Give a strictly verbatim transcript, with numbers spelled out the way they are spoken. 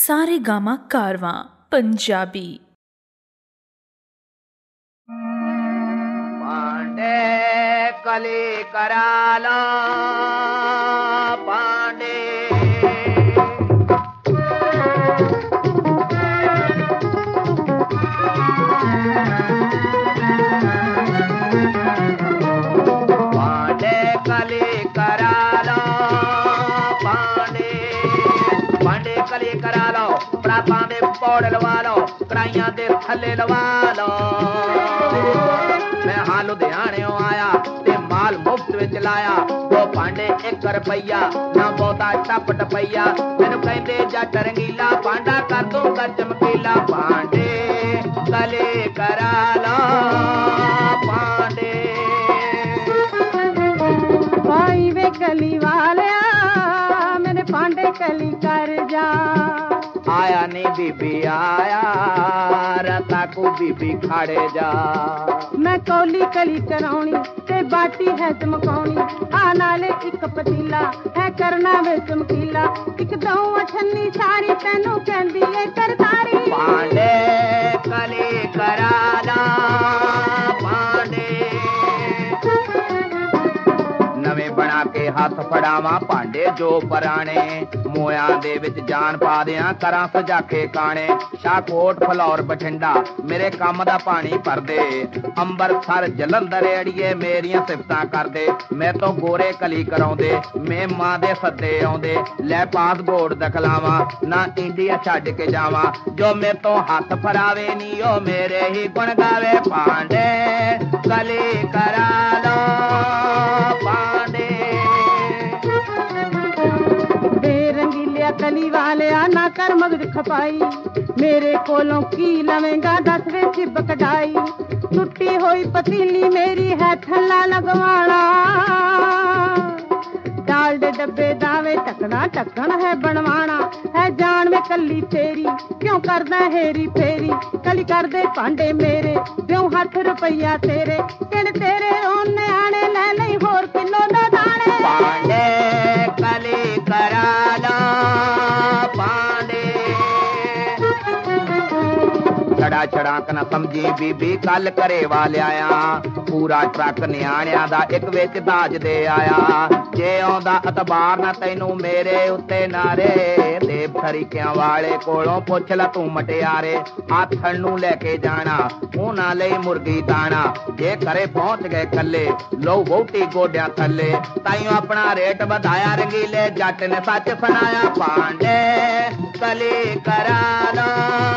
सारे गामा कारवां पंजाबी। पांडे कली करालो पांडे पांडे कली करालो पांडे पांडे कली करालो प्रातां दे पौड़ लवा लो कढ़ाइयां दे थल्ले लवा लो। मैं हां लुधियाने आया ते माल मुफ्त विच लाया दो भांडे एक रुपया ना बहुता टप टपैया मैनू कहंदे जट रंगीला भांडा कर दूंगा चमकीला। भांडे कले करा लो भांडे भाई वे कली वालिया मेरे भांडे कली कर जा। आया नहीं बीबी आया रता को बीबी खाड़े जा। मैं कौली कली कराउनी ते बाटी है चमकाउनी आ नाले एक पतीला है करना वे चमकीला एक दो अठन्नी सारी तैनू कहंदी ए करतारी। भांडे कली करा ला भांडे नवे बना के हाथ फड़ावा भांडे जो पराने मोया दे विच जान पा दियां करा सजा के काने। शाहकोट फलौर बठिंडा मेरे काम दा पानी भर दे अंबरसर जलंधर अड़िए मेरियां सिफतां कर दे। मैं तो गोरे कली कराउंदे मैं मां दे सद्दे आउंदे लै पास गोड़ दखलावा ना इंडिया छड्ड के जावा जो मेरे तो हाथ फरावे नी ओ मेरे ही गुण गावे। भांडे कली करा लो भांडे बेरंगीलिया कली वालिया ना कर मगज खपाई मेरे कोलों की लवेंगा दस वे सिब कटाई। टुटी हुई पतीली मेरी है थल्ला लगवाना दाल दे डब्बे दावे टकना टकन है बनवाना है जान में कली तेरी क्यों करदा हेरी फेरी कली कर दे भांडे मेरे क्यों हाथ रुपया तेरे किन तेरे ओने आने ले नहीं होर किलो दा दाने। भांडे कली करा लो भांडे छड़ा छड़ा न समझी बीबी कल करे वाले आया पूरा ट्रक नियाणिया दा एक विच दाज दे आया जे आउंदा अतबार ना तैनू मेरे उत्ते नारे देव खरीकियां वाले कोलों पुछ ला तू मटियारे आथण नू लेके जाना उन्हां लई मुर्गी दाना जे करे पहुंच गए कल्ले लो वोटी गोड्या थल्ले ताइयों अपना रेट वधाया रंगीले जट ने सच सुनाया। भांडे कली करा लो